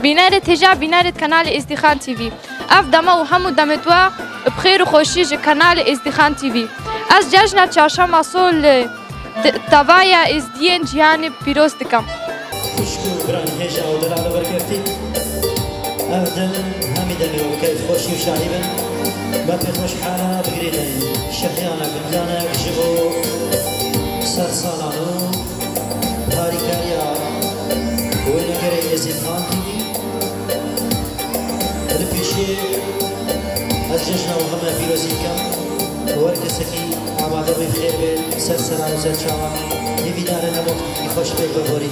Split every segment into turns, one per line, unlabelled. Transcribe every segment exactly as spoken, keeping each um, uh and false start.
بینرت تجا بینرت کانال ازدخان تیوی اف دما و همو دمتوا بخیر و خوشی ج کانال ازدخان تیوی از جشن چهارشنبه سال توایا ازدین جهان پیروز دکم
خوشکو بران هجا و دلال برکفتی اف دل همی دمی و کیف خوشی و شاهی بن باقی خوش حالا بگریدن شخیانا گمزانا جبو سر سالانو هاریکاریا وینگری ازدخان تیوی البیشی از جشن و همه پیروزی کم ورک سکی آباده بخیر بید سر سران و سر چاوا یویدار نمو خوش بید ببوری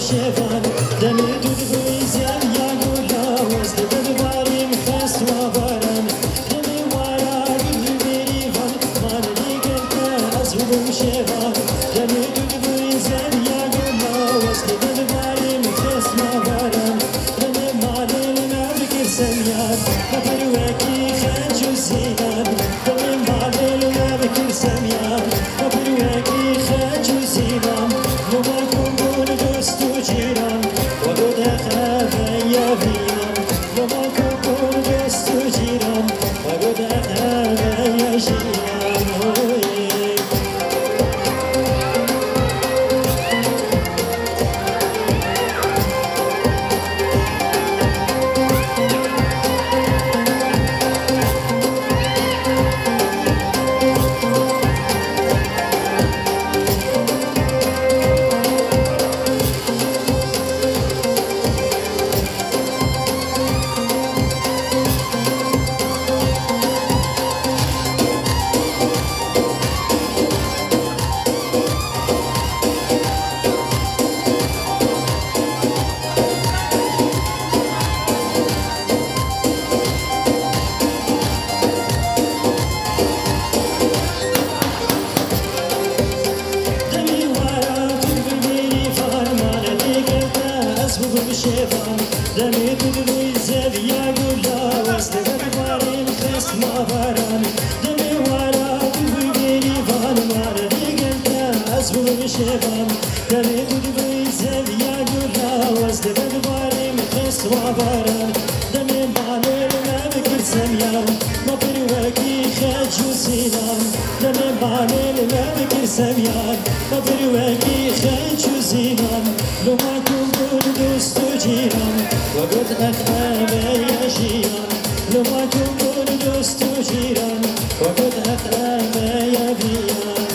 شيفان دمي تدبي زين يا قولا وزد بدباري مخس وباران دمي ورا قلبي فان ما ندي قلت أزوب شيفان دمي تدبي زين يا قولا وزد بدباري مخس وباران دمي مالي ما بكر سميان مبروكي خنج وزينان دمي مالي ما بكر سميان مبروكي خنج وزينان وما كنقول دوست وجيران وقد أخاف يا فينا وما كنقول دوست وجيران وقد أخاف يا جيران شيفان دمي تدبي زاد يا قولا وسط بدباري مخس ما باران دمي ورا تدبي فان ما ردي قلت أزبو شيفان دمي تدبي زاد يا قولا وسط بدباري مخس ما باران دمي بالي ما بكر سميان ما بروكي خج وسينان دمي بالي ما بكر سميان ما بروكي خج وسينان لو ما كنت دوست وجيران وقد أخاف يا جيران لو ما كنت دوست وجيران وقد أخاف يا بيان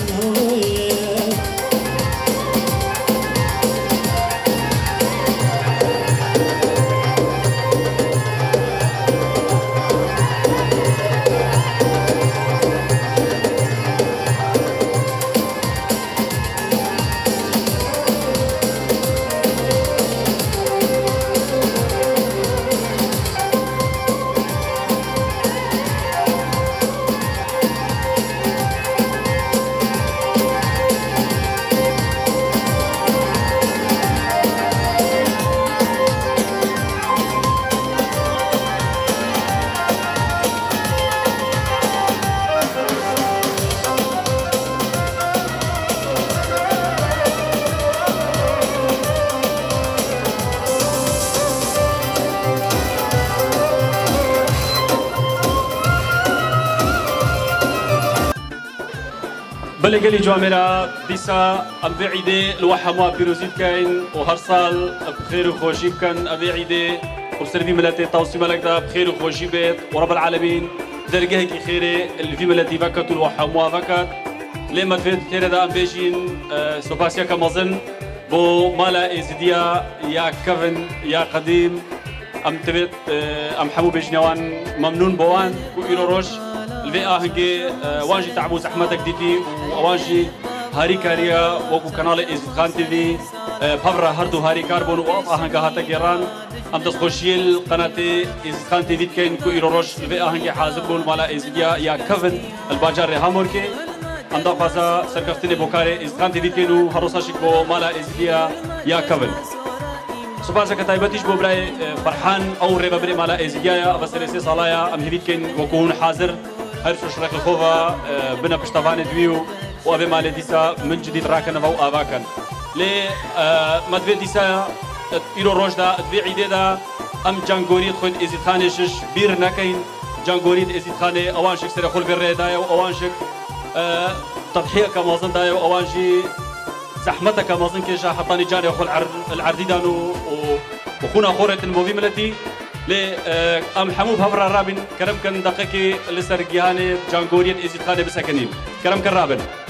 بله قلي جوامرة ديسا ام في عيدة الوحموا بيروزيد كاين وهر صال بخير وخوشي بكن ابي عيدة وبسرفي ملاتي توصي ملك دا بخير وخوشي بيت ورب العالمين درجة هيك خيرة اللي في ملاتي فكت الوحموا فكت لما تفيد خيرة دا ام بيجين سوباسيا كمازن بو مالا ازديا يا كفن يا قديم ام تفيد ام حمو بيجنوان ممنون بوان وإيرو روش الفي هنجي وانجي تعبوا زحمتك ديتي وانجي هاري كاريا وكو كانال ازيد خان تي في بابرا هردو هاري كاربون وقف هنجا هاتك يران ام تسخوشيل قناتي ازيد خان تي في كاين كو ايرو روش الفي هنجي حاضر بون مالا ازيديا يا كفن الباجار هاموركي ام دا فازا سركفتني بوكاري ازيد خان تي في كينو هروساشيك بو مالا ازيديا يا كفن سبحانه كتايبتيش بو براي فرحان او ريبا بري مالا ازيديا بسرسي صلايا ام هيفيت كاين وكون حاضر هرشو شرك الخوفا بنا بشتفاني دويو وابي مالي ديسا من جديد راكن فو افاكن لي ما تبي ديسا ايرو روش دا تبي عيدي دا ام جانغوريت خود ازيد خاني شش بير نكاين جانغوريت ازيد خاني اوان شك سر خول بير دايا اوان شك تضحيه كمازن دايا اوان جي زحمتك كمازن كيشا حطاني جاني خول العردي دانو وخونا خورة الموفي ملتي لي ام حمو بهفر رابن كرم كان دقيقي لسرقياني جانغوريت ازيد خاني بسكنين كرم كان رابن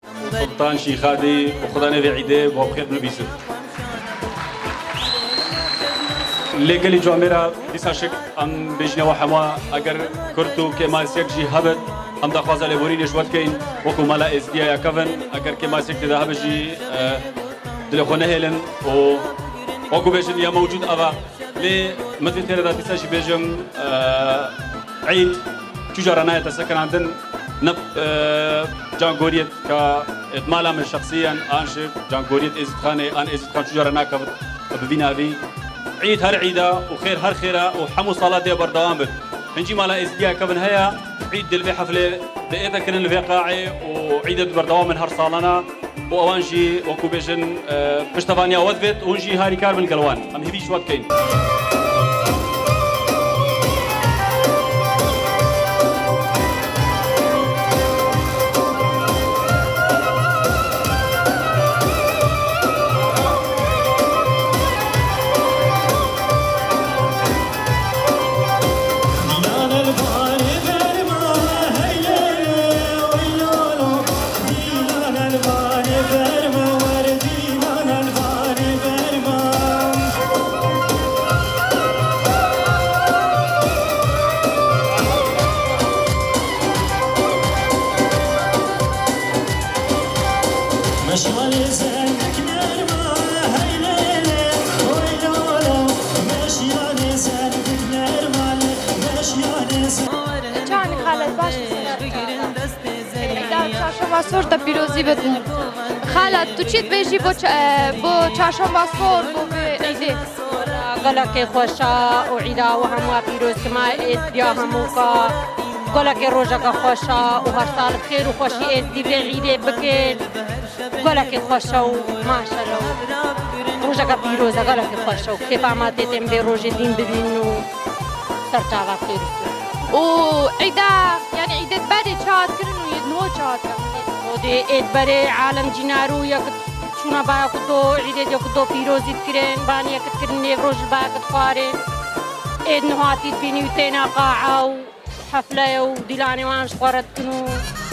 سلطان شيخادي وخدا نبي عيدي وبخير بلبيسه لقلي جواميرا ديسا شك ام بيجنا وحما اگر كرتو كما سيكجي هبت ام دخوازه لبورين جوات كاين وكو مالا اس دي يا كفن اگر كما سيك ده هبجي دل خونه هيلن و وكو بيجن يا موجود ابا لي مثل تيرا ديسا شي بيجم عيد تجارنا يتسكن عندن نب جانغوريت كا اتمالا من شخصيا انشف جانغوريت ازت خاني ان ازت خان تجارنا كفت ببينا في عيد هر عيدا وخير هر خيرا وحمو صلاة دي بردوام بد هنجي مالا ازديا كبن هيا عيد دل في حفلة بقيتا كنن في قاعي وعيد بردوام من هر صالنا وأوانجي وكو بيجن بشتفانيا وذبت ونجي هاري كار من قلوان ام هبيش وات كاين
صورت پیروزی بدن خالد تو چیت بیشی با با چهارشنبه صور با عیده
قالك خوشا وعيدا وهموا بيروز كما يا هموكا قالك روجك خوشا وهرسال بخير وخوشي ازدي بعيده بكير قالك خوشا وما شاء الله روجك بيروز قالك خوشا وكيف ما تتم بروج الدين ببينو ترجع بخير
وعيدا يعني عيده بدي شاد كرنو يدنو شاد
ودي ادبري عالم جنارو يك شونا با كدو عيده يكدو بيروزي تكرين باني يكتكرن نيفروج با كتخارين اد نهاتي بيني وتينا قاعه وحفله وديلاني وانش قرت كنو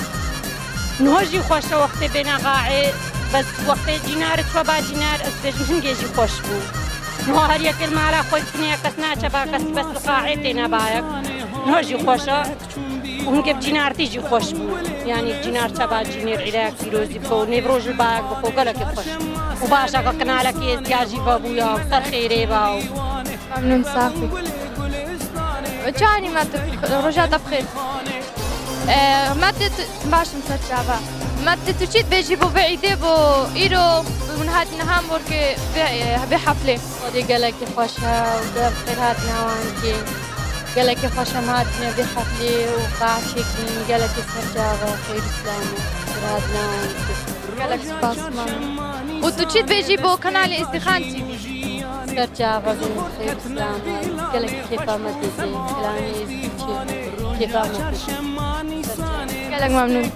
نهجي خوش وقت بينا قاعه بس وقت جنار شبا جنار اسبج من جيجي خوش بو نهار يكل مالا خوش كنيا كسنا شبا كس بس القاعه تينا بايك نهجي خوشه وهنك بجنار تيجي خوش بو يعني جنار شبا جنير علاك بيروزي بكو نيفروج الباك بكو قالك خوش وباشا قنالك يزياجي بابويا وصار خيري باو
ممنون صافي جاني ما رجعت بخير ما تت باش مسرجابا ما تتشيت بيجي بو بعيدة بو إيرو من هاد نهام ورك بحفلة ودي قالك خوشها ودار بخير هاد نهوانكي قالك خوشها ماتنا بحفلة وقاع شكلين قالك مسرجابا خير إسلامي هاد نهوانكي قالك سباس ماما وتتشيت بيجي بو قناة إزدخان تي في مسرجابا خير إسلامي قالك كيف عملتي كلامي كيف عملتي قالك ممنون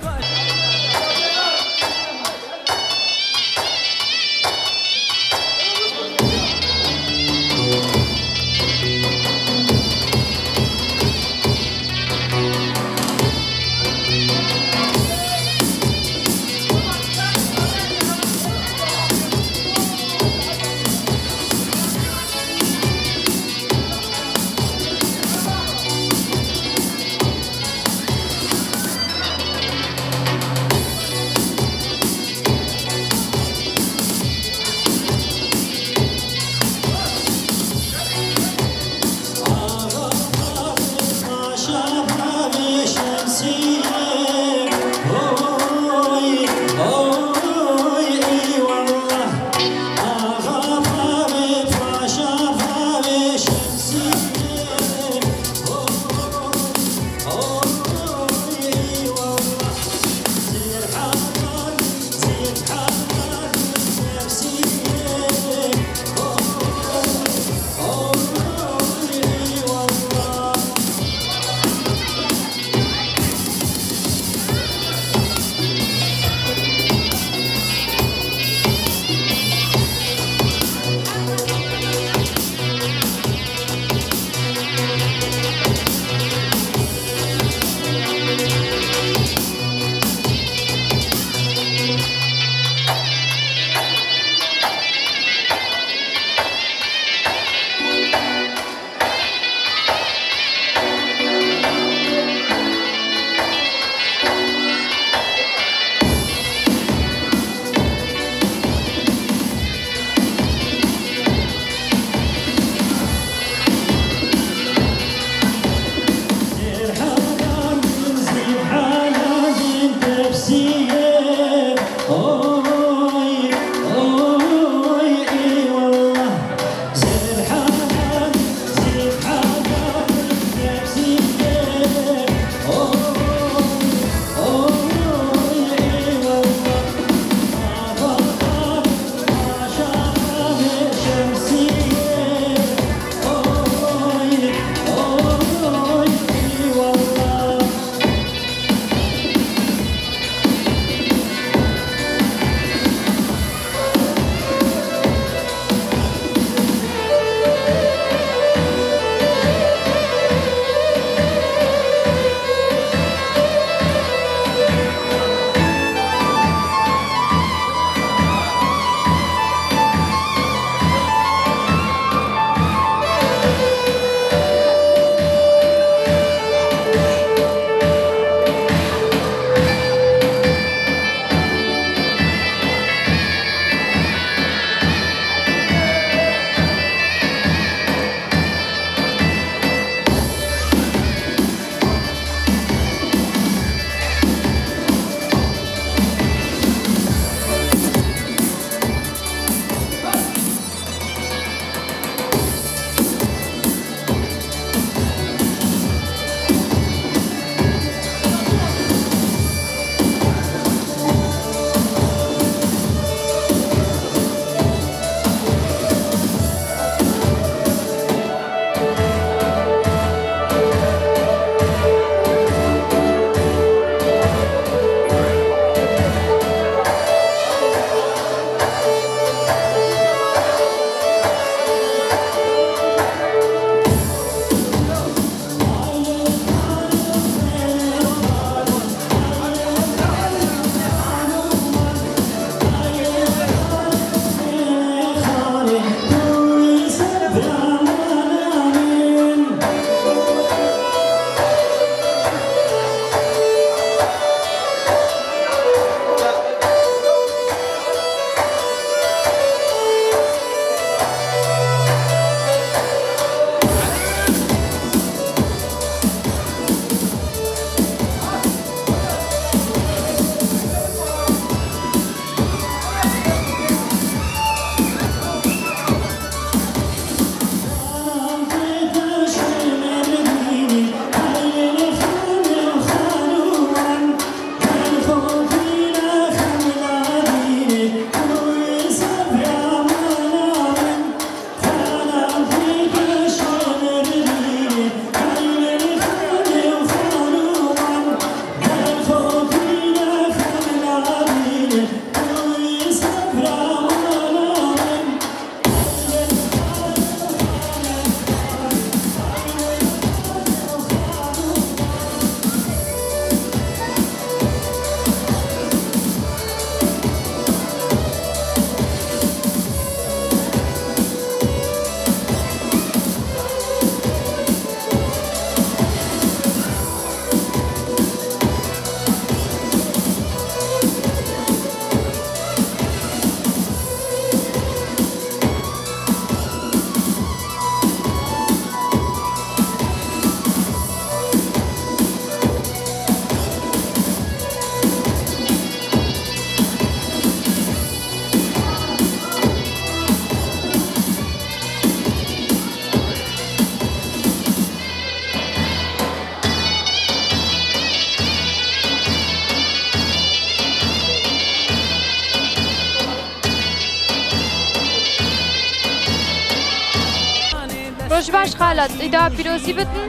خالد إذا بيروزي بتن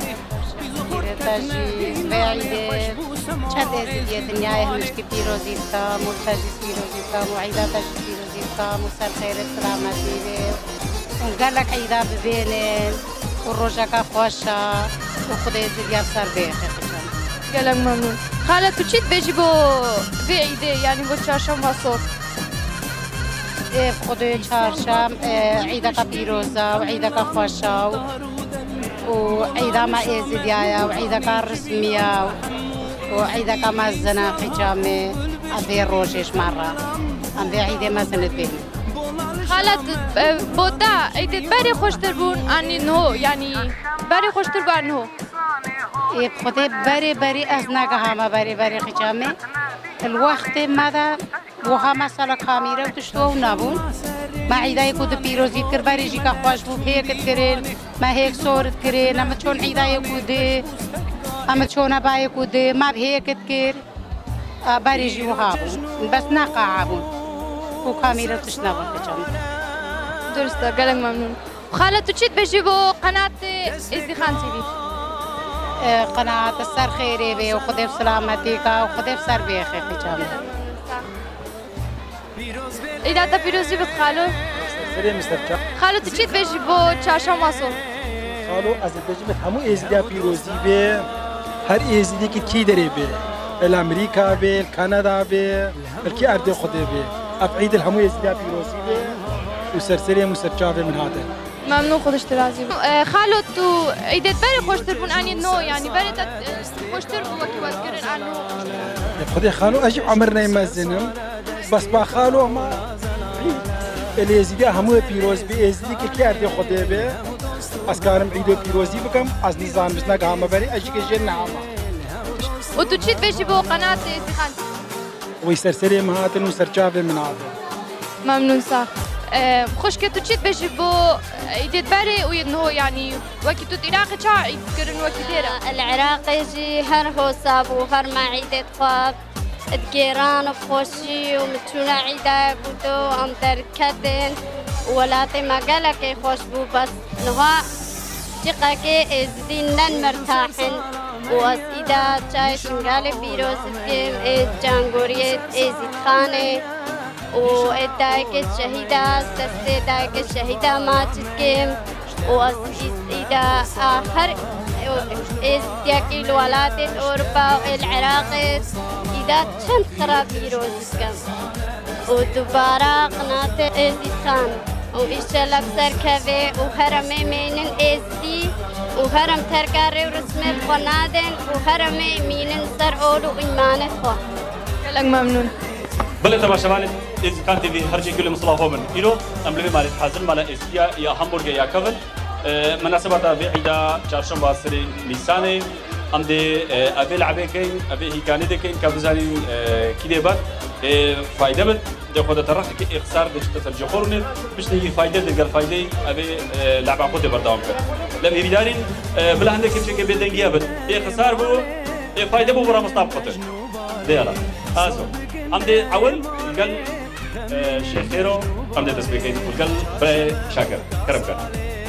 تاجي بعيدة چند ازدیت نیای همش کی پیروزی تا مرتجی پیروزی تا معیدات پیروزی تا مسر خیر سلامتی و قالك عيدا ببينن والرجاك خوشة وخذي زياد صار بيخ
قالك ممنون خالد تو چیت بيجي بو في عيدة يعني بو چهارشنبه وصوت
ايه خذي چهارشنبه عيدك بيروزة وعيدك خوشة وعيدا ما ازديايا وعيدك رسمية وعيدك ما الزنا حجامي أبي روجيش مرة أبي عيدة ما سند بيني
خالد بودا عيدة بري خوش تربون عني نهو يعني بري خوش تربون نهو
إيه خدي بري بري أزناك هما بري بري حجامي الوقت ماذا وهما سالا كاميرا وتشتوه نابون ما عيدا يكود بيروزي كر بري جيكا خوش بو هيك تكرين ما هيك صورت كرين أما تشون عيدا يكود أما تشون أبا يكود ما بهيك تكر بري جي وهابون بس ناقعابون وكاميرا تشنابون حجامي
درسته قالك ممنون خالد تو چیت بيجي بو قناة ازدخان تي في
قناة السر خيري بي وخذي بسلامتك وخذي بسر بيخي حجامي
إذا تا بيروزي بتخالو
سريع مسترجع
خالو تو چیت بيجي بو چهارشنبه وصوت
خالو از بيجي بت همو ازديا بيروزي بي هر ازدي كي كي دري بي الامريكا بي الكندا بي الكي ارض خذي بي افعيد الهمو ازديا بيروزي بي وسرسري مسرجع من هذا
ممنون خودش ترازي خالو تو عيدة بري خوش تربون اني نو يعني بري خوش تربون وكي واسكرن عنو
خذي خالو اجيب عمرنا يمزنم بس با خالو ما الازديا همو بيروز بي ازدي كي ارض خذي بي اسكارم عيدو بيروزي بكم از نظام بسنا قام بري اجيك جن عام
وتو تشيت بيجي بو قناة ازدخان
ويسرسري مهاتن وسرجع من هذا
ممنون صح خوش که تو چیت بشی بو عيدة بري وينهو يعني وكي تو العراق چا عيد كرن وكي ديرا
العراق يجي هر هو صاب وهر ما عيدة خواب الجيران خوشي ومتشونا عيدة بودو ام دركتن ولاتي ما قالك خوش بو بس نها شقاك ازدينن مرتاحن واس إذا جاي شنغال بيروز كيم إز جانغوريت إزيد خانة وإداك الشهيدة سست إداك الشهيدة ما تسكيم واس إذا آخر إز ياكي الولايات الأوروبا والعراق إذا كان خراب بيروز كم ودبارة قناة إزيد خان وإشتغل بسركبة وهرمي من إزدي وهرم تركاري ورسمة خنادن وهرم مينن سر أولو إيمان خو.
لك ممنون.
بله تبع شمال ازدخان تي في هرجي كل مصطلح من إلو أملي مالي حازم مالا إزديا يا همبرغ يا كفن مناسبة في عيدا چهارشنبه سري نيسان ام دي ابي لعبكين ابي هيكاني دكين كابزاني كيدبات فايده بد ده خود ترخ كي اخسار ده ترجخورن مش هي فايده ده قال فايده ابي لعبه خود بردام كر لم يبدارين بلا عندك كيف كي بدنجيا بد اخسار بو فايده بو برا مصطاب خطر ده يلا اسو ام دي اول قال شيخ خيرو ام دي تسبيكين قال بري شاكر كرم كر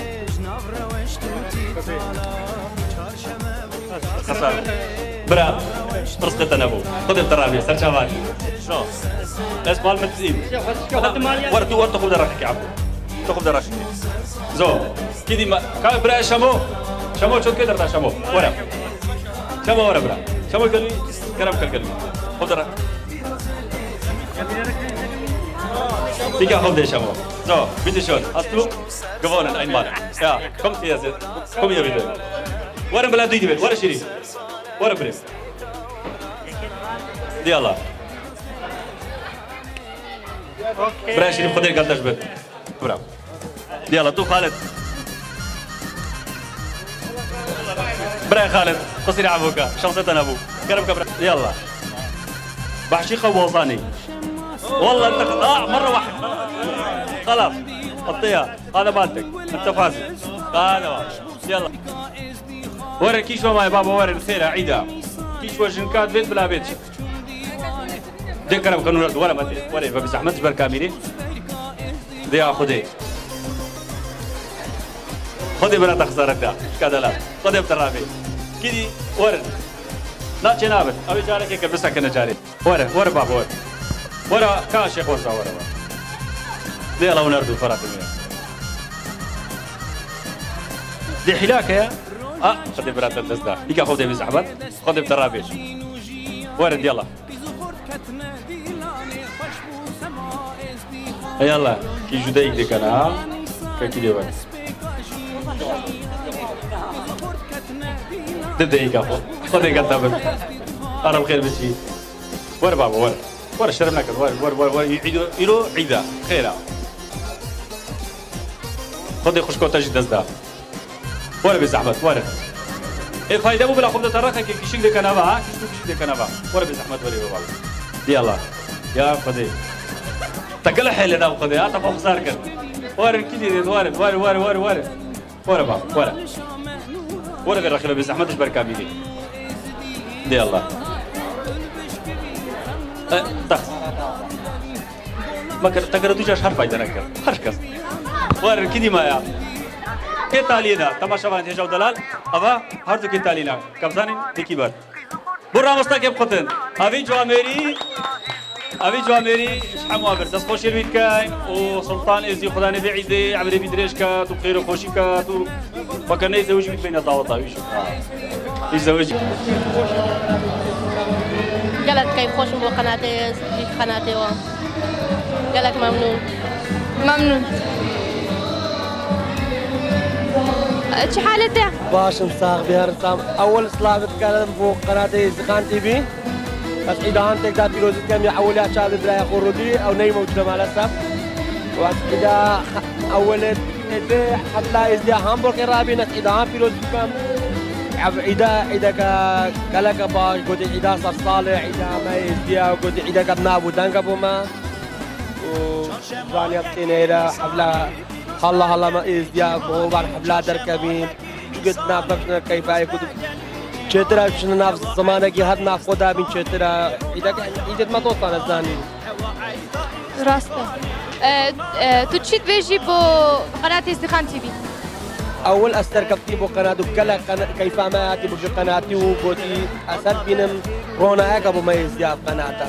خسارة برا رزقة نبو خذ الترابية سر شمال شو اسمع المتزين ورتو ورتو خذ دراك يا عبو تاخذ دراك زو كيدي ما كا برا شمو شمو شو كده درتا شمو ورا شمو ورا برا شمو قال لي كرم كل خذ دراك تيجي خذ ده شمو زو بدي شون اصلو جوانن اين مال يا كم يا زيد كم يا بدي ورا بلا ديدي بيت ورا شريف ورا بريم دي الله برا شريف خذي قلتش بيت برا دي الله تو خالد برا خالد قصير عبوكا شخصيتنا ابو كرم كبر يلا بعشيقه ووصاني والله انت اه مره واحد خلاص حطيها هذا مالتك انت فاسد هذا يلا ورا كيشوا معي بابا ورا الخير عيدا كيشوا جنكات بيت بلا بيت دي كلام كانوا ورا ما ورا ما بزحمتش بالكاميري دي اخذي خذي بلا تخسرك ده كذا لا خذي بترابي كذي ورد لا تنابت أبي جارك يكبسها كنا جاري ورا ورا بابا ورا ورا كاش يا خوسا ورا ورا دي الله ونردو فرات منها دي حلاك يا اه خذي برات الدزدا يك خذي بزحمت خذي بترابي ورد يلا يلا كي جديك ديك انا ها كي دي ورد تبدأ اخو خذي قدامك انا بخير بشي ورا بابا ورا ورا شربنا كذا ورا ورا ورا ورا يعيدوا يلو عيدا خيرا خذي خشكو تجد دزدا ورا بزحمت ورا ايه فايده مو بلا خذ تراك كي كيشك دي كنبا ها كيشك دي كنبا ورا بزحمت ورا بابا يلا يا خذي تقل حيلنا وخذي ها تبغى خسار كذا ورا كذي ورا ورا ورا ورا ورا ورا بابا ورا ورا غير رخيله بزحمت ايش بركه بيدي دي الله أه تخس ما كر تقدر تجاش حرف فايده نكر حركس ورا كذي ما يا كي تالينا تماشا فان هجو دلال ابا هردو كي تالينا كبزاني ديكي بار برا مستقيم قطن ابي جواميري ابي جواميري شحال موافر داس خوشي الويكاين وسلطان ازي خداني بعيدي عمري بيدريشكا وبخير وخوشيكا فكرني يزوج بين الضوطه ويش يزوج
قالت كيف خوش بو قناتي قناتي و قالك ممنون
ممنون شو حالتها؟
باش مساق بهرسام اول صلاة بتكلم بو قناتي زخان تي في بس اذا انت تقدر تلوز كم يحول يا شباب بلا ياخذ ردي او ني موجوده مع الاسف واذا اول إذا حتى إذا هامبورغ رابينك إذا هم بيلوز كم إذا إذا كلا كباش قد إذا صار صالح إذا ما يزيا قد إذا كنا بودان كبوما وزاني أبتين إذا حبلا هلا هلا ما يزيا كوبان حبلا دركبين قد نافقنا كيف يكون شترا شنو نفس زمانه كي هاد نافقدا بين شترا إذا إذا ما توصل الزاني
راسته تو تشيت بيجي بو قناة ازدخان تي في
أول أستر كفتي بو قناة كلا كيف ما أتي بو قناتي وبودي أسد بينم رونا أكبو ما يزيا قناتها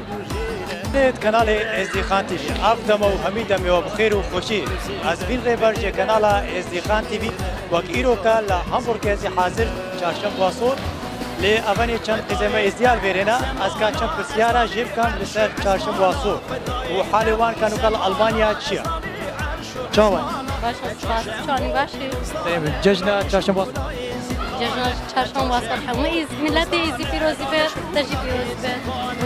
قناة ازدخان تي في أفضل وحميدة مي وبخير وخوشي از بين ريبرج قناة ازدخان تي في وكيرو كلا هامبورغ ازي حاضر چهارشنبه واسور لی اولی چند قزمه ازدیال بیرنا از کان چند بسیارا جیب کان لسر چهارشنبه واسور و حال وان کانو کال آلمانیا چیه؟ چاوان؟
باشه چانی باشه.
جشن چهارشنبه واسور.
جشن چهارشنبه واسور همه از ملت ازی پیروزی بر تجی پیروزی بر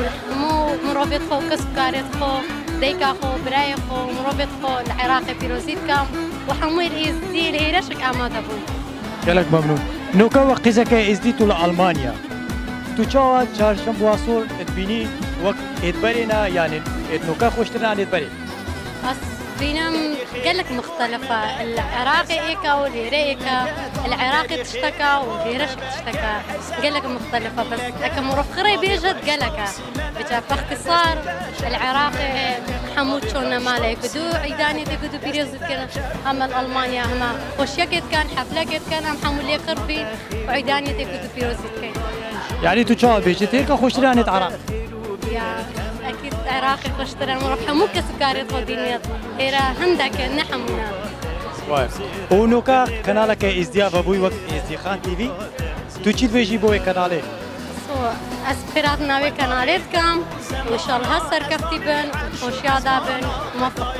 مو مرابط خو کسکارت خو دیکا خو برای خو مرابط خو العراق پیروزی کم و همه ازدی لیرشک آماده بود.
گلک ممنون. نوكا وقتك ازديتو لألمانيا تو چهارشنبه واسور تبيني وقت اتبرينا يعني نوكا خوشتنا عن اتبري
بس بينام قالك مختلفة العراقي ايكا والليري ايكا العراقي تشتكى والليرش تشتكى قالك مختلفة بس اكا مرفخري بيجد قالك بجا باختصار العراقي حمود شونا مالا يقدو عيداني تقدو بيريزو كنا اما الالمانيا هما خوشيكت كان حفلكت كان ام حمول لي قربي وعيداني تقدو بيريزو كان
يعني تو تشاو بيجي هيك خوشتنا عراق
يا أكيد عراقي خوشترى مرحبا مو كسكاري خودينيات هيرا هندك نحمنا.
وايف. ونوكا قنالك ازدياف أبوي وقت ازدخان تي في. تجيب بيجي بوي قنالي.
سو أسبرات ناوي قنالات كام وإن شاء الله هسر كفتي بن وشيادا بن موفق.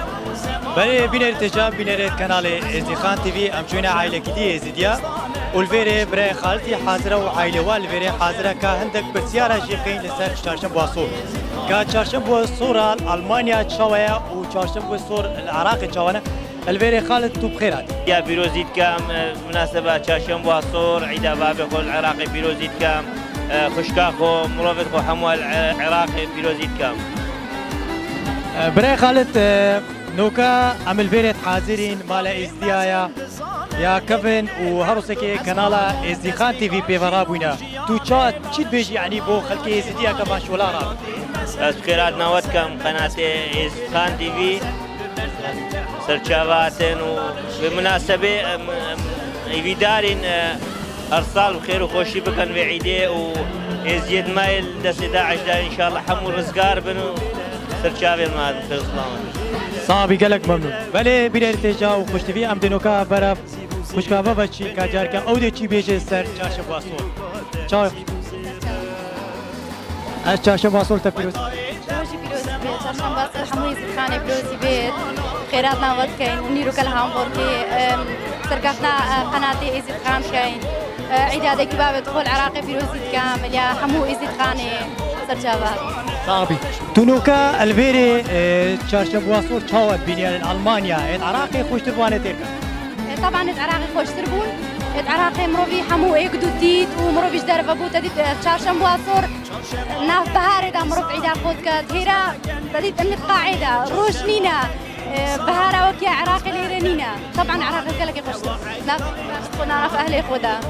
بري بينر تجاب بينر قنال ازدخان تي في أمشونا عائلة كدي ازديا. والفيري بري خالتي حاضرة وعائلة والفيري حاضرة كهندك بسيارة جيقين لسر چهارشنبه واسور. كچهارشنبه واسور ألمانيا تشاوية وچهارشنبه واسور العراق تشاونا. الفيري خالد تو بخيرات.
يا بيروزيت كام مناسبة چهارشنبه واسور عيد بابي خو العراقي بيروزيت كام خشكا خو مرافق خو حمو العراقي بيروزيت كام.
بري خالد نوكا عمل فيري حاضرين مالا ازديايا. يا كيفن وهرسكي قناة ازدخان تي في بيفرابونا تو تشات تشيد بيجي يعني بو خلكي ازديا كمان شو لا راه
بخيرات نوتكم قناة ازدخان تي في سرچاواتن وبمناسبة يفيدارين أرسال بخير وخوشي بكن بعيدة ويزيد مايل دست داعش دا إن شاء الله حمو رزقار بنو سرچاوين ما بخير سلامة
صعبي قالك ممنون بله بير ارتجاع وخوشتوي ام دنوكا برف خوشكابا بچي كاجاركا او دي چي بيجه سر چاشم واسول چاو از چاشم واسول تفيروز
روزي بيروزي بيت چاشم واسول حمو يزخاني بيروزي بيت خيراتنا ود كاين ونيرو كلهام بوركي سرقتنا قناتي ايزيد خان كاين عيدادي كباب دخول عراقي بيروزي كامل يا حمو ايزيد خاني سرجابات
صعبي تونوكا الفيري چاشم واسول چاوت بينيان المانيا العراقي خوش تربانه تيركا
طبعا العراقي خوش تربون العراقي مروفي حمو ايقدو ديت ومروفي جدار بابو تديت چاشم واسور ناف بهاري دا مروف عيدا خودكات هيرا تديت امنت قاعدة روش نينا بهارة وكيا عراقي ليرانينا طبعا عراقي قالك خوش ناف نعرف اهلي خودا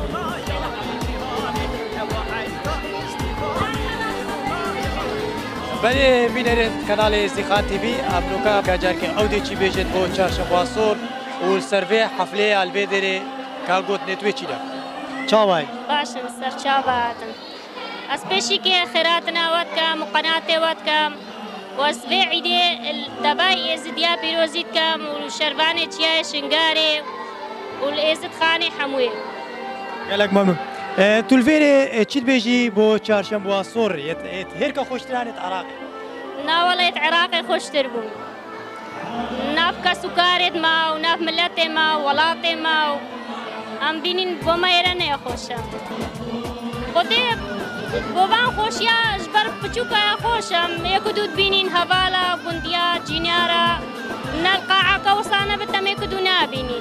بله بینرد کانال ازدخان تیوی امروکا کاجارکن او دی چی بیجت بو چارشنبه واسور و سروی حفله البدری کاغوت نتوی چیدا چاوای
باشن سر چاواتن از پیشی که خیراتنا ود کم قنات ود کم و از عیدی دبای ازدیا پیروزیت کم و شربانه چیای شنگاره و الازد خانه حموی
گلک ممنون تولفيري تشيد بيجي بو چارشنبه واسور هيركا خوشترانت عراقي
ناولت عراقي خوشتر بو ناف كسكارت ما وناف ملت ما ولات ما ام بينين بوما يرنه خوشا خودي بوبان خوشيا جبر بچوكا خوشم يكدود بينين هوالا بنديا جينيارا نلقى كوسانه بتمكدو نابينين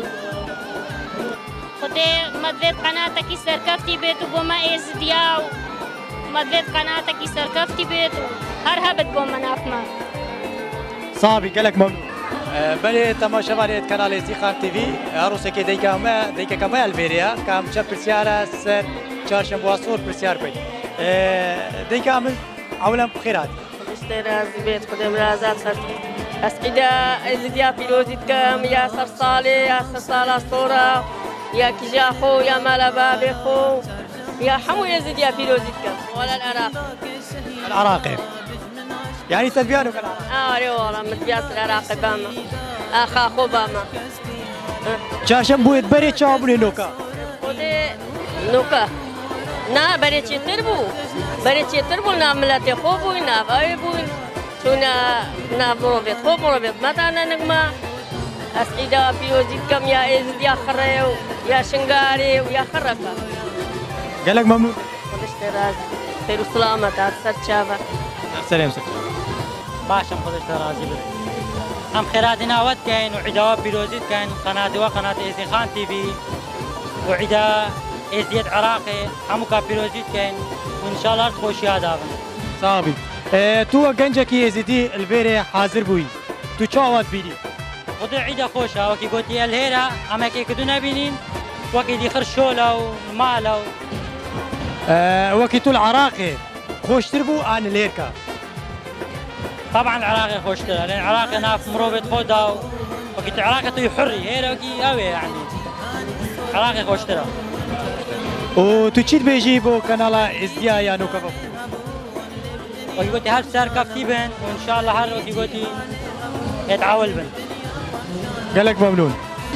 خودي مدريد قناتك سركفتي بيت وبوما ازدياو مدريد قناتك سركفتي بيت هر هبت بوما نافما
صعبي قالك ممنون بله تماشا بانيت كانال ازدخان تيفي عروسك ديكا ما ديكا كما الفيريا كام شاب برسيارة سر چارشنبه واسور برسيار بي ديكا عمل اولا بخيرات
اشتراز بيت خدم رازات خرطي اسقيدا ازديا بيروزيت كام يا سرصالي يا سرصالة صورة يا كجاخو يا مالا بابي خو يا حمو يزيد يا بيروزيتكا ولا العراق
العراقي يعني تلبيانو كالعراق
اه ري والله متبياس العراقي باما اخا خو باما
چاشنبه بري چابوني نوكا
خودي نوكا نا بري چي تربو بري چي تربو نا ملاتي خو بوي نا باي بوي شونا نا بروفيت خو بروفيت متى نجمه اسقيدا بيوزيت كم يا ازد يا خريو يا شنغاري ويا خركا
قالك ممنون
خدش تراز خير وسلامة تاع سرچاوا
سلام سلام
باشا خدش ترازي هم خيراتنا ود كاين وعدا بيروزيت كاين قناة وقناة ازدخان تيفي وعدا ازديت عراقي همكا بيروزيت كاين وان شاء الله تخوشي هذا
صافي اه تو گنجكي ازدي البيري حاضر بوي تو چاوات بيدي
خدي عيدة خوشة وكي قلتي الهيرة أما كي كدونا بينين وكي دي خرشولة ومالة
أه وكي تو العراقي خوش تربو عن الهيركا
طبعا العراقي خوش ترى لأن العراقي ناف مروبة خودا وكي العراقي تو حري هيرة وكي قوي يعني العراقي خوش ترى
و تو چيت بيجي بو كانالا ازديا يا نوكا
وكي قلتي هل سار كفتي بن وإن شاء الله هل وكي قلتي يتعاول بن
قالك ممنون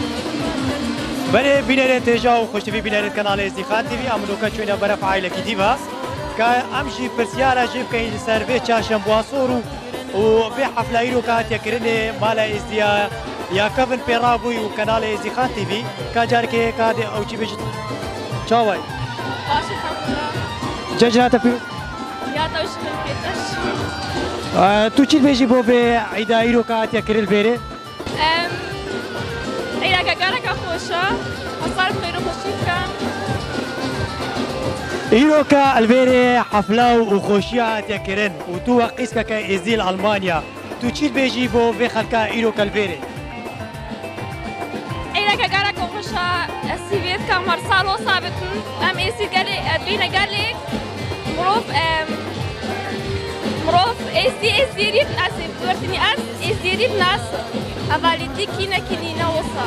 بله بینرد تجاو خوشتوی بینرد کانال ازدخان تیوی امروکا چونه برف عائله کی دیوا که امشی پرسیارا جیب که سر به چاشنبه واسور و به حفله ایرو که تکرنه مال ازدیا یا کفن پیرابوی و کانال ازدخان تیوی که جار که که او چی بجد چاوای ججنات پی
يا توش بالبيتش
تو چی بجی بو به عیدا ایرو که تکرل بره
عيدا كاكارك خوشة وصار بخير وخوشي كان
إيروكا الفيري حفلة وخوشية تكرن وتو قيسكا كإزيل ألمانيا تو تشيل بيجي بو بخلكا إيروكا الفيري
عيدا كاكارك خوشة السيفيت كان مرسال وصابتن أم إيسي قالي بينا قالي مروف مروف إيسي إزيريب ناسب ورتني أس إزيريب ناس aber die Kinder Kinder außer.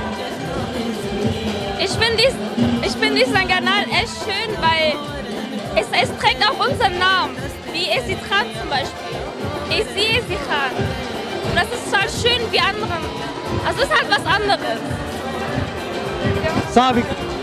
Ich finde dies, ich finde diesen Kanal echt schön, weil es, es trägt auch unseren Namen, wie Esi Tran zum Beispiel. Esi Esi Tran. Und das ist total schön wie andere. Also es ist halt was anderes.
صافي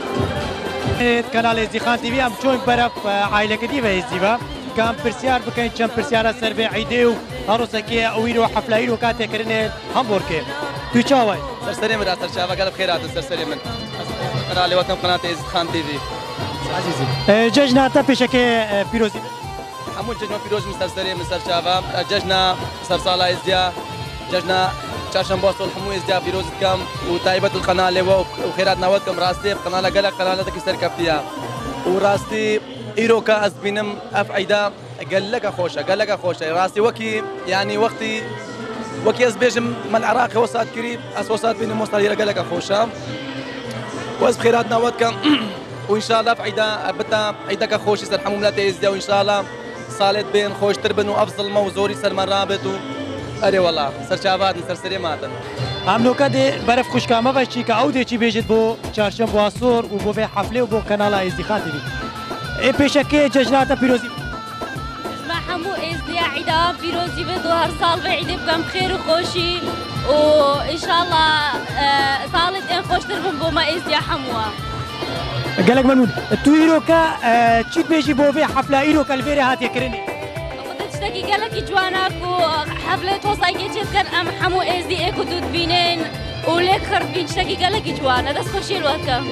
قناه ازدخان تي في ام چون برف عائله كتيبه ازديبا كان برسيار بكين كان برسيار سربي عيديو هروسكي اويرو حفله ايرو كاتي كرنه همبوركي تو تشاوي
سرسري من راسر شافا قلب خيرات سرسري من قناه لوطن قناه ازدخان تي في
عزيزي ججنا تبشكي بيروزي
همون ججنا بيروز من سرسري من سر شافا ججنا سرسالا ازديا ججنا چهارشنبه صلح حمو ازدیا پیروز کم و تایبت القناه لوا وخيرات نواتكم راستي قناه قلق قناه لك سركفتيا وراستي ايروكا از بينم اف عيدا قال لك خوشه قال لك خوشه راستي وكي يعني وقتي وكي از بيجم من العراق وسط قريب اس وسط بين مصطفى قال لك خوشه واز بخيرات نواتكم وان شاء الله في عيدا بتا عيدك خوش سر حمو ملاتي ازديا وان شاء الله صالت بين خوش تربن وافضل موزوري سر مرابط اري والله سر شافات سر سري ماتن
عملو كده برف خوش كامه بشي كعوده شي بيجت بو چارشم بو اسور و بو حفله و بو قناه ازدخان تي في اي بيشكي ججنات بيروزي
اسمع حمو ازديا عيدا بيروزي بظهر صال بعيد بكم خير وخوشي وان شاء الله صالت ان خوش تربن بو ما ازديا حموه
قالك ممنون تو ايروكا تشيت بيجي بو حفله ايروكا الفيري هاتي كرني
تشتكي قالك جوانك وحفلة توصايكي جد كان أم حمو إزدي إيكو دود بينين وليك خربين تشتكي قالك جوانا دس خوشي الوقت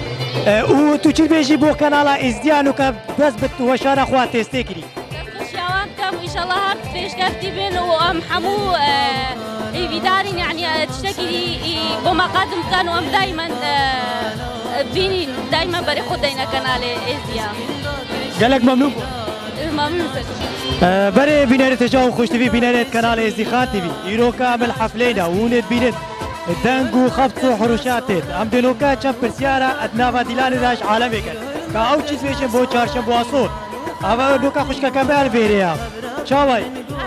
و تو چی بیجی بو کانالا ازدیانو که بس بت وشارة خوات تستيكري
دس خوشي وقتكم إن شاء الله هات فيش كفتي بين وأم حمو إيفيدارين يعني تشتكي بما قادم كانوا أم دايما بينين دايما بري خدينا كانالي إزديا
قالك ممنون
ممنون
بري بينارة تجاو خوش تبي بينارة كنال ازدخان تبي يروكا عمل حفلينا وند بينت دانجو خبطو حروشاتت ام دنوكا چم پرسيارا ادناوا ديلان راش عالمي كن کا او چیز ويشن بو چارشم بو اسور اوا دوكا خوش کا كمال بيريا چاوي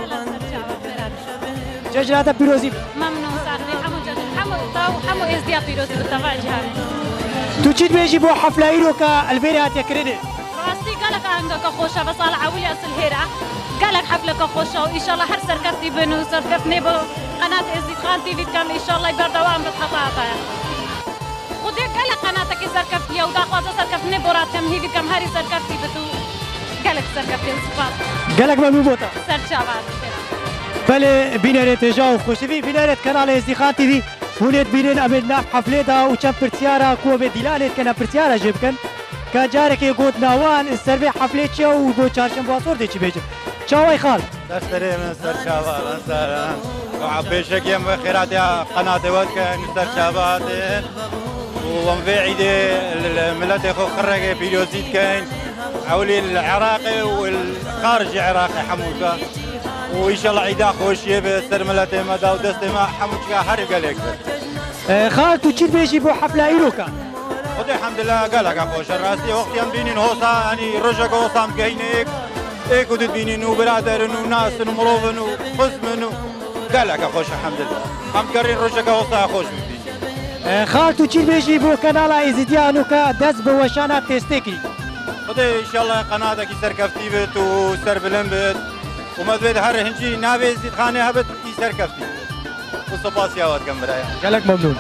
ججراتا بيروزي
ممنون صاحبي حمو جد حمو طاو حمو ازديا بيروزي بالطبع جهان
تو چيت بيجي بو حفله يروكا البيريات يكرني
راستي قالك عندك خوشة بس على عولي أصل هيرة قالك حفلك خوشة وإن شاء الله هر سركفتي بنو سركفتني بو قناة ازدخان تي في كان إن شاء الله يبر دوام بالخطاطة ودي قالك قناتك سركفتي ودا خوازة سركفتني بوراتكم هي في كم هاري سركفتي بتو قالك سركفتي الصفات
قالك ما بوتا
سرشابات
بله بينارة تجاو خوشتي بينارة كنال ازدخان تي في هونيت بينين أمد ناف حفلتها وشم برسيارة كوبي ديلانت كنا برسيارة جيبكن كجارك يقول نوان السربي حفلتشا وبو چارشم بواسور دي چي بيجي چاوي خال
سرسري من سر شابات سر وعبيشك يم خيرات يا قناة ودك سر شابات ومن في عيد الملت خو خرج بيلوزيد كاين حولي العراقي والخارج العراقي حموكا وان شاء الله عيدا خوش يبي سر ملت مدا ودست ما حموكا هرب عليك
خال تو چي بيجي بو حفله ايروكا
خدي الحمد لله قالك خوش الراسي وقت يم بينين هوسا يعني رجك هوسا مكينيك ايك ودد بينين وبرادر وناس ومروفن وقسم قالك خوش الحمد لله هم كرين رجك هوسا خوش
بيجي خالتو تشيل بيجي بو كنالا ازديانو كا دز بوشانا تستيكي
خدي ان شاء الله قناتك يسر كفتي بت وسر بلن بت ومدبد هر هنجي نابي زيد خانه هبت يسر كفتي وصباس يا واد كم برايا
قالك ممنون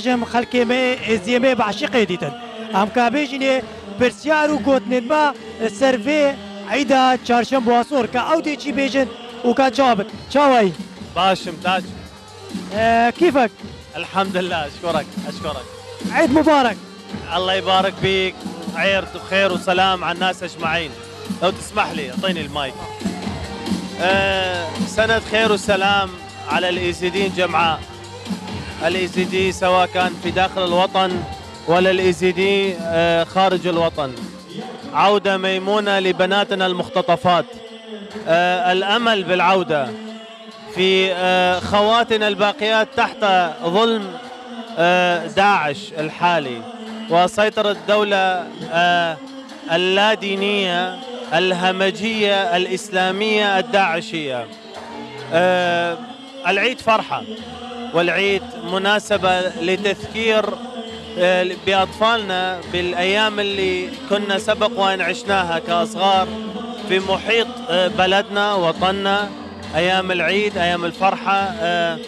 بيجم خلقي ما ازيمه بعشق ديتن ام كابيجني برسيارو كوتنت ما سيرفي عيدا تشارشم بواسور كاودي تشي بيجن وكا جوابك شاوي
باشم تاج
آه كيفك؟
الحمد لله اشكرك اشكرك
عيد مبارك
الله يبارك بيك عير وخير وسلام على الناس اجمعين لو تسمح لي اعطيني المايك آه سنة خير وسلام على الايزيديين جمعاء الايزيدي سواء كان في داخل الوطن ولا الايزيدي آه خارج الوطن عودة ميمونة لبناتنا المختطفات آه الامل بالعودة في آه خواتنا الباقيات تحت ظلم آه داعش الحالي وسيطرة الدولة آه اللادينية الهمجية الإسلامية الداعشية. آه العيد فرحة والعيد مناسبة لتذكير آه بأطفالنا بالأيام اللي كنا سبق وأن عشناها كأصغار في محيط آه بلدنا وطننا. أيام العيد أيام الفرحة آه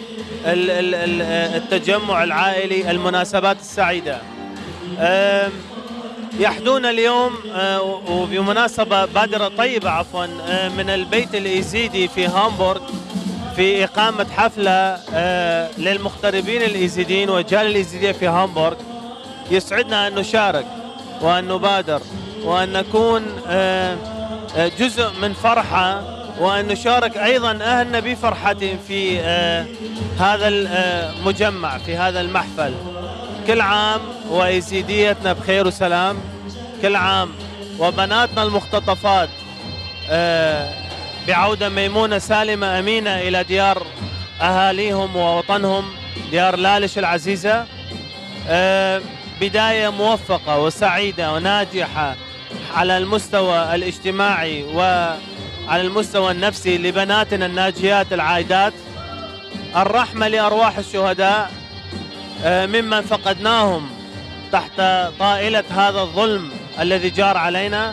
التجمع العائلي المناسبات السعيدة. آه يحدون اليوم آه وبمناسبة بادرة طيبة عفوا آه من البيت الإيزيدي في هامبورغ في إقامة حفلة آه للمغتربين الإيزيديين والجالية الإيزيدية في هامبورغ. يسعدنا أن نشارك وأن نبادر وأن نكون آه جزء من فرحة وأن نشارك أيضا أهلنا بفرحتهم في آه هذا المجمع في هذا المحفل. كل عام وإيزيديتنا بخير وسلام، كل عام وبناتنا المختطفات آه بعودة ميمونة سالمة أمينة إلى ديار أهاليهم ووطنهم ديار لالش العزيزة. آه بداية موفقة وسعيدة وناجحة على المستوى الاجتماعي وعلى المستوى النفسي لبناتنا الناجيات العائدات. الرحمة لأرواح الشهداء ممن فقدناهم تحت طائلة هذا الظلم الذي جار علينا.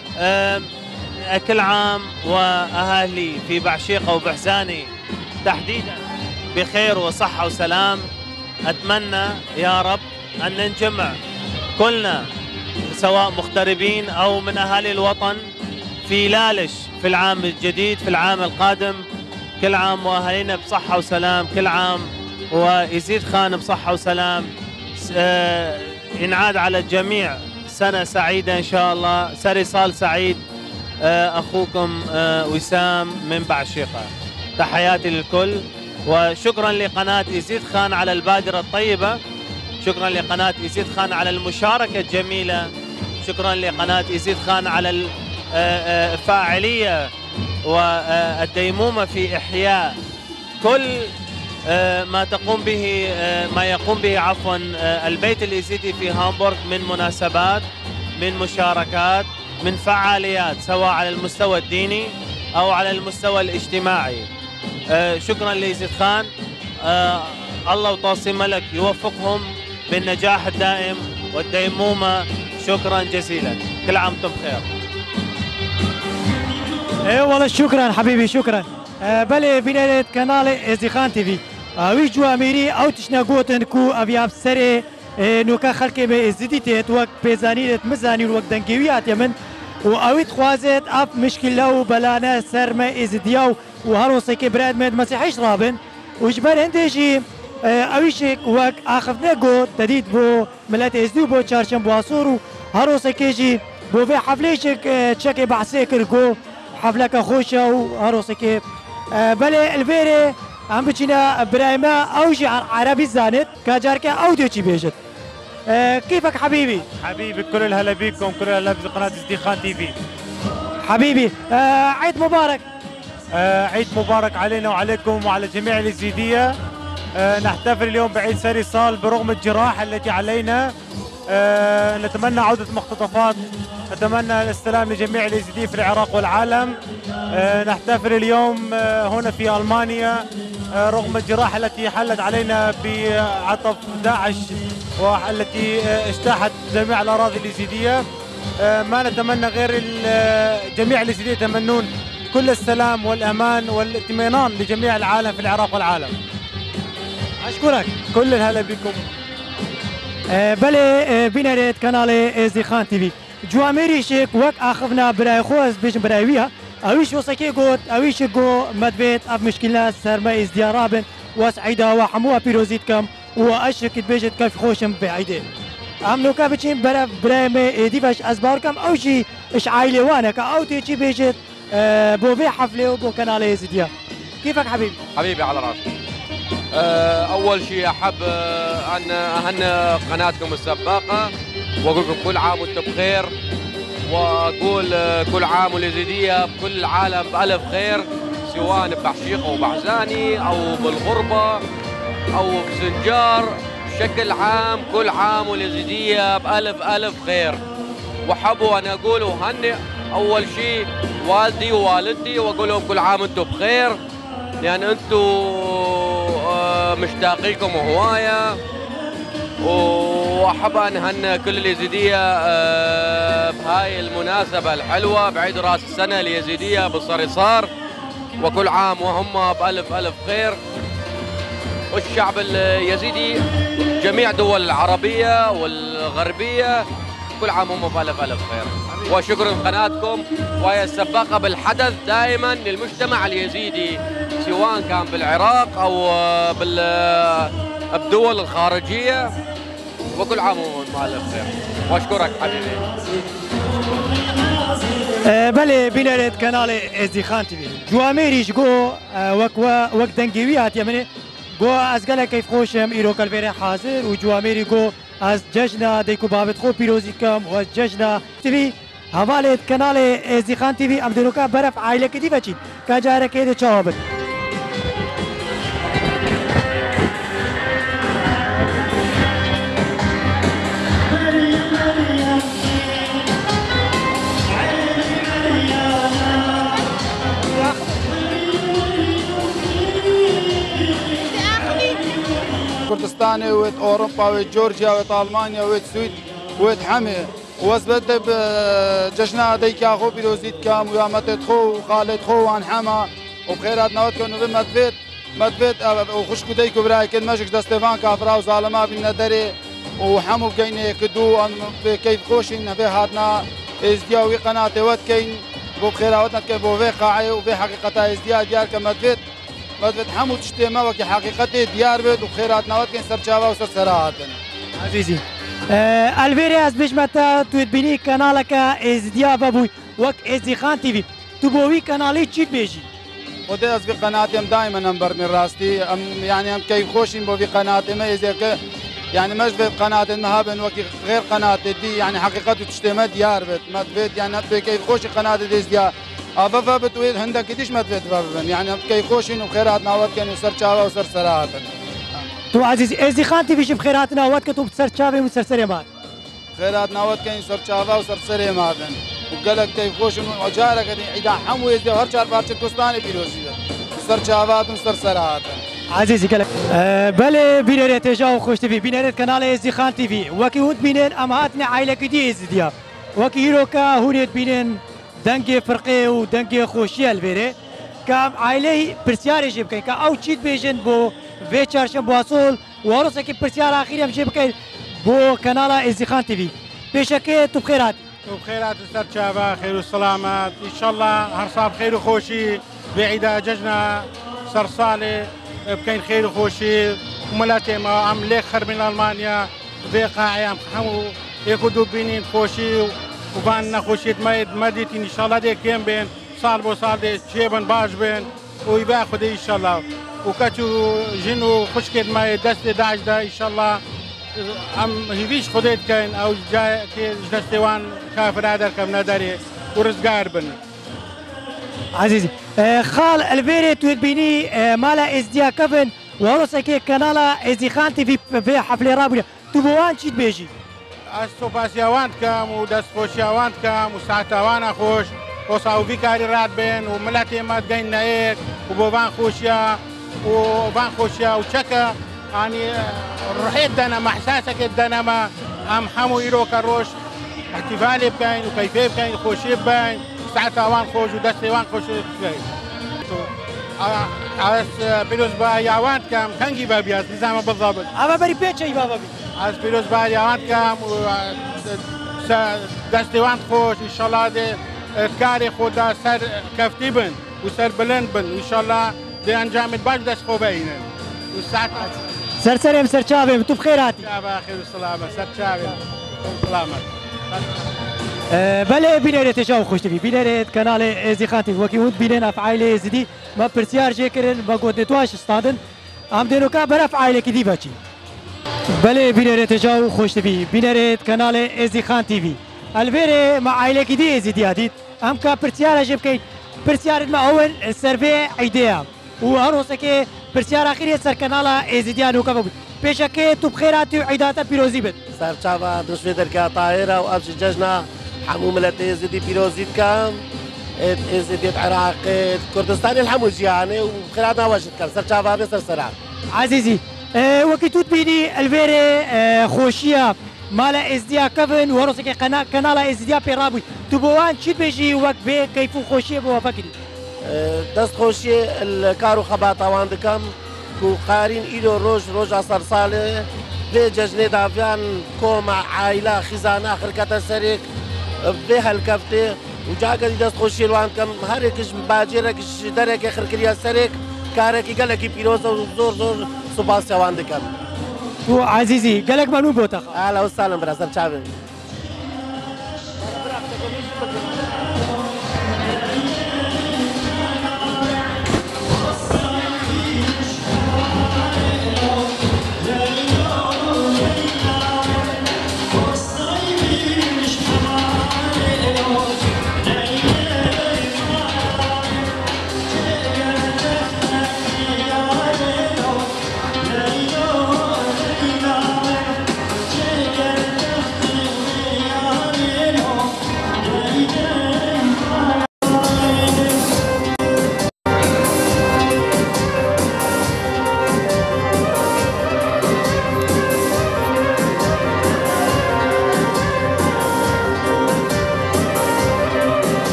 كل عام وأهالي في بعشيقة وبحساني تحديدا بخير وصحة وسلام. أتمنى يا رب أن ننجمع كلنا سواء مغتربين أو من أهالي الوطن في لالش في العام الجديد في العام القادم. كل عام وأهالينا بصحة وسلام، كل عام ويزيد خان بصحة وسلام. آه ينعاد على الجميع سنة سعيدة إن شاء الله. سريصال سعيد. آه أخوكم آه وسام من بعشيقة. تحياتي للكل وشكرا لقناة يزيد خان على البادرة الطيبة. شكرا لقناة يزيد خان على المشاركة الجميلة. شكرا لقناة يزيد خان على الفاعلية والديمومة في إحياء كل ما تقوم به ما يقوم به عفوا البيت الإيزيدي في هامبورغ من مناسبات، من مشاركات، من فعاليات سواء على المستوى الديني أو على المستوى الاجتماعي. شكرا ليزيد خان. الله وطاسي ملك يوفقهم بالنجاح الدائم والديمومة. شكرا جزيلا. كل عام وانتم بخير.
ايه والله شكرا حبيبي شكرا. أه بله بينات قناه ازدي خان تي في اوي جو اميري او تشنا غوتن كو ابياب سري اه نوكا خلقي به ازديتيت وقت بيزانيت مزاني وقت دنگويات يمن واوي تخوازت اف مشكله وبلانا سرما ازدياو وهروسي كبراد مد مسيحيش رابن وجبر هندشي اويشك وقت اخفنا جو تديد بو ملات ازديو بو چارشم بواسورو هروسي كيجي بو في حفليشك تشكي بحثي كركو حفلك خوشة وهروسك بله الفيري عم بتشينا برايما أوجي عربي زانت كجارك أو ديوتشي بيجت. كيفك حبيبي؟ حبيبي كل الهلا بيكم كل الهلا بقناة ازدي خان تي في. حبيبي عيد مبارك. عيد مبارك علينا وعليكم وعلى جميع الازيدية. نحتفل اليوم بعيد سريصال برغم الجراح التي علينا. نتمنى عودة المختطفات، نتمنى السلام لجميع الازيدية في العراق والعالم. نحتفل اليوم هنا في ألمانيا رغم الجراح التي حلت علينا بعطف داعش والتي اجتاحت جميع الأراضي الازيدية. ما نتمنى غير جميع الازيدية يتمنون كل السلام والأمان والاطمئنان لجميع العالم في العراق والعالم. أشكرك. كل الهلا بكم. بله بینرت کانال ازدیخان تیوی جوامری شک وقت آخفنا برای خوز بیشم برای ویا اویش وسکی گوت اویش گو مدبت اف مشکلات سرما ازدیارابن وسعيدة وحموها بيروزيت كم واشك بيجت كيف خوشم بعيده ام نو كابتشين برا برا ديفاش ازبار كم او شي اش عائله وانا او تيجي بيجت أه بو في حفله وبو كنال يزيديا كيفك حبيبي
حبيبي على راسي أه اول شيء احب أه ان اهنئ قناتكم السباقه واقول لكم كل عام وانتم بخير واقول أه كل عام واليزيديه بكل العالم بالف خير سواء ببحشيقة وبحزاني أو بالغربة أو بسنجار بشكل عام كل عام واليزيدية بألف ألف خير. وحبوا أن أقول وهنئ أول شيء والدي ووالدتي وأقول لهم كل عام أنتم بخير لأن أنتم مشتاقيكم هواية. وأحب أن أهنئ كل اليزيدية بهاي المناسبة الحلوة بعيد رأس السنة اليزيدية بالصريصار وكل عام وهم بألف ألف خير. والشعب اليزيدي جميع دول العربية والغربية كل عام هم بألف ألف خير. وشكرا قناتكم وهي السباقة بالحدث دائما للمجتمع اليزيدي سواء كان بالعراق أو بالدول الخارجية وكل عام هم بألف خير. واشكرك حبيبي.
بله بینرت کانال ازدیخان تیوی جوامریش گو وقت وقت دنگیوی هات یمنه گو از گله کیف خوشم ایرو کلبره حاضر و جوامری گو از جشن دیکو بابت خو پیروزی کم و از جشن تیوی حوالت کانال ازدیخان تیوی ام دنوکا برف عائله کدی بچی کجاره کده چابت
كردستاني ويت اوروبا ويت جورجيا ويت المانيا ويت السويد ويت حمي وثبت بجشنا ديكا خو بيروزيت كام ويا متت خو وخالد خو وان حما وبخيرات نوتكم وبمدفت مدفت وخشكو ديكو براي كد مشك دستيفان كافرا وظالما بالندري وحمو بكيني كدو كيف خوشين في هاتنا ازدياوي قناه وتكين بخيراتنا كيف وفي قاعي وفي حقيقه ازديا ديار كمدفت مدفت حمو تشتيما وكي حقيقتي ديار بيت وخيرات نوات كين سرچاوا وسر سراحات
عزيزي أه الفيري از بيش متى تبيني كانالك ازديا بابوي وك ازديخان تي في تبوي كانالي تشيت بيجي
ودي از في قناتي ام دائما نمبر من راستي ام يعني ام كيف خوشين بو في قناتي ما يزيك يعني مش في قناه المهابن وكي غير قناه دي يعني حقيقته تشتيما ديار بيت مدفت يعني كيف خوش قناه دي ازديا افا بتويد هندك كديش ما تفهم يعني كيف خوشين وخيرات ناوت كانوا سرچاوا وسر سراحات
تو عزيزي ازديخان تي في بخيرات ناوت كتب سرچاوي وسر سريمات
خيرات ناوت كانوا سرچاوا وسر سريمات وقالك كيف خوشين وجارك اذا حمو يزدي هر چار بارچ کوستاني بيروزي سرچاوات وسر سراحات
عزيزي قالك أه بله بينرت جاو خوش تي في بينرت قناه ازديخان تي في وكي هوت بينن امهاتنا عائله كدي ازديا وكي هيروكا هوريت بينن دنگی فرقه و دنگی خوشی الویره که عائله پرسیارش بکنن که او چیت بیشن بو و چارشم بواسول و هرچه که پرسیار آخری هم بکنن بو کانال ازدیخان تیوی پیشکه تو بخیرات
تو بخیرات سر چابا خیر و سلامت ان شاء الله هر صار خیر و خوشی بعيدة ججنا سرسالة بكين خير وخوشي وملاتي ما عم ليخر من ألمانيا في قاعي عم حمو يكودو بينين خوشي وبان خوشيت مايد مديتين إن شاء الله دي كيم بين صار بو صار دي شيبن باش بين ويباع خدي إن شاء الله وكاتو جنو خشكت مايد دست داعش دا إن شاء الله عم هيفيش خديت كاين أو جاي كي جنستوان كافر هذا كم نداري ورزقار بن
عزيزي آه خال الفيري تبيني آه مالا ازديا كفن ورسكي كنالا ازديخان تي في حفله رابطه تبوان شي بيجي
استوباسياوان كام ودسفوشياوان كام وساعتاوان خوش وصاوبي كاري راد بين وملاتي ما تجين نايك وبوفان خوشيا وبان خوشيا وشكا يعني رحيت دنا ما احساسك الدنا ما ام حمو يرو كروش احتفالي بكاين وكيفيه بكاين خوشي بكاين ساعتاوان خوش ودسيوان خوش بكاين عاس بلوز با ياوان كام كانجي بابياس نظام بالضبط
اما بري بيتشي بابا بي
از پیروز بعد یوان کم و دستیوان خوش انشالله ده کاری خود سر کفتی بند و سر بلند بند انشالله ده انجام باش دست خوبه اینه و ساعت
سر سرم سر چاویم تو بخیراتی
چاوه خیر و سلامت سر چاویم سلامت
بله بینرت جاو خوش تبی بینرت کانال ازی خان تیوی وکی هود بینن افعال ازدی ما پرسیار جه کرن ما گوت نتواش استادن هم دینو کا بر افعال کی دی بچی بله بینرت جاو خوش تبی بینرت کانال ازی خان تیوی البره مع عائله کی دی ازدی ادید هم کا پرسیار جه کی پرسیار ما اول سروی ایدیا و هروسه پرسیار اخیری سر کانال ازدی انو کا پیشکه تو بخیراتی و عیدات پیروزی بد
سر چاوا درشوی درکا طاهره و ابش ججنا حمو ملت ازدی پیروزی کم ازدی عراق کردستان الحمو جیانه و بخیراتنا واشد کم سر چاوا به سر سرا
عزیزی وقتی تو بینی الویره خوشیه مال ازدیا کفن و هروسه که کانال ازدیا پیرابوی تو بوان چی بجی وقت به کیفو خوشیه بوا فکری
دست خوشیه الکارو خبات آوان دکم کو قارین ایلو روز روز اثر ساله به جشن دافیان کوم عائله خزانه خلکت سرک به هلکفته و جاگه دست خوشی روان کم هر یکش باجره کش درک خرکریا سرک کاره کی گله کی پیروز و زور زور سپاس روان دکم
تو عزیزی گلک منو بوتا
اهلا و سلام برا سر چاوه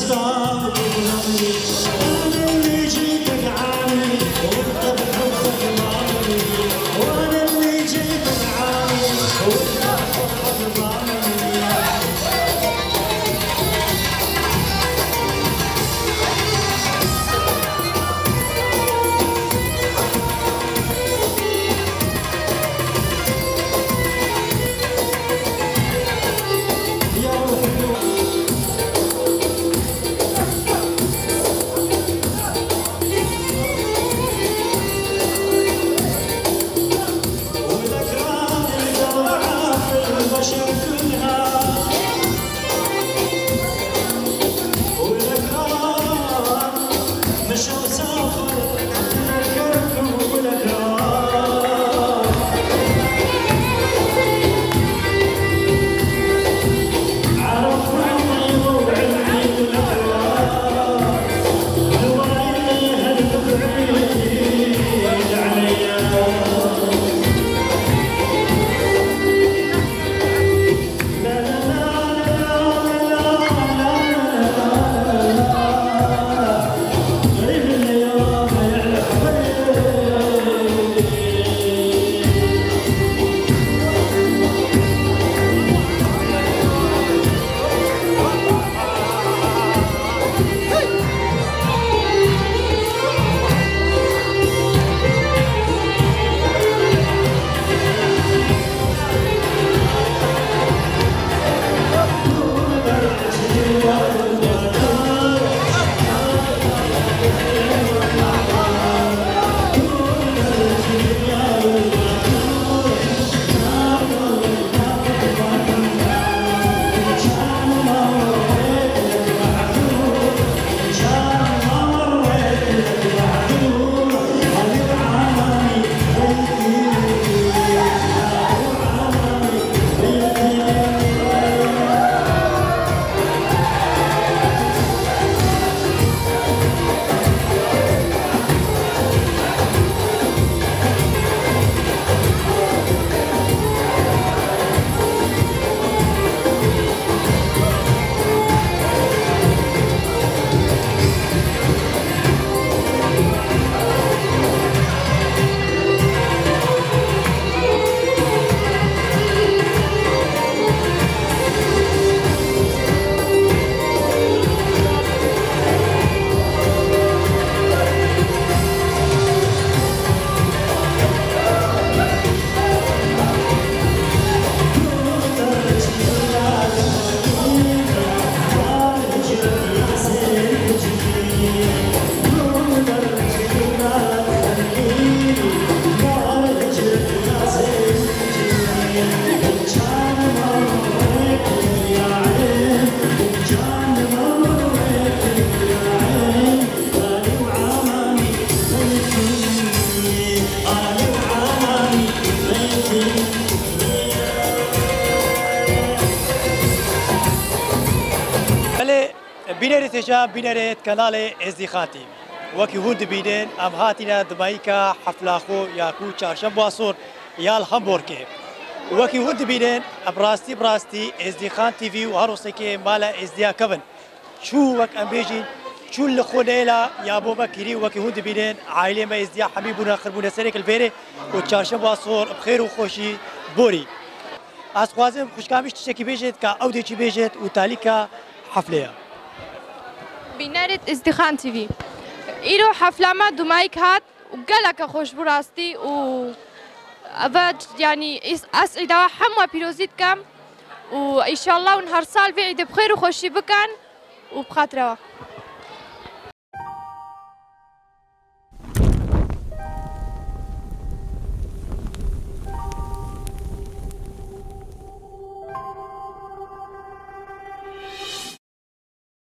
بینەرێت ێژا بینەرێت کەناڵێ ئێزدیخاتی وەکی هون دبینێن ئەم هاتینە دمایکە حەفلاخۆ یاکو چارشەم بواسۆر یال هەمبۆرکێ وەکی هون دبینێن ئەم ڕاستی بڕاستی ئێزدیخان تیڤی و هەڕۆسێکێ مالە ئێزدیا کەبن چوو وەک ئەم بێژین چون لە خۆنەیەلا یا بۆ بەکیری وەکی هون دبینێن عایلێمە ئێزدیا حەمی بوونە خربوونە سەرێک البێرێ و چارشەم بواسۆر بخێر و خۆشی بۆری ئاسخوازم خوشکامیش تشتێکی بێژێت کە ئەو دێکی بێژێت و تالیکە حەفلەیە
بینەرێت ئێزدیخان تیڤی ئیرۆ حەفلامە دومایک هات و گەلەکە خۆش بوو ڕاستی و ئەڤە ینی ئەسعیداوە هەموو پیرۆزی بکەم و ئیشەڵڵا و هەر ساڵ بێ عیدە بخێر و خۆشی بکەن و بخاترەوە